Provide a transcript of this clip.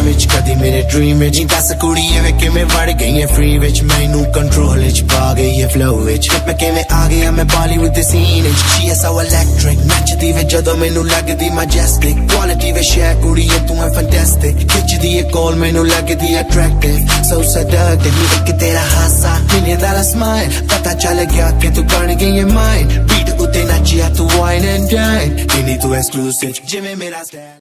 विच कदी मेरे dream which दस कुड़ियां वे किवें वड़ गईयां फ्री विच मैनू कंट्रोल विच पा गई है फ्लो विच मैं किवें आ गया मैं बॉलीवुड दे सीन विच शी इज सो इलेक्ट्रिक नचदी वे जदों मैनू लगदी मैजेस्टिक क्वालिटी वे शेयर कुड़ियां तू है फैंटास्टिक खिचदी है कॉल मैनू लगदी अट्रैक्टिव सो seductive एक तेरा हासा मिलियन डॉलर स्माइल पता चल गया कि तू बन गई है माइन बीट उते नचिया तू वाइन एंड डाइन इन्हीं तू एक्सक्लूसिव जिवें मेरा स्टाइल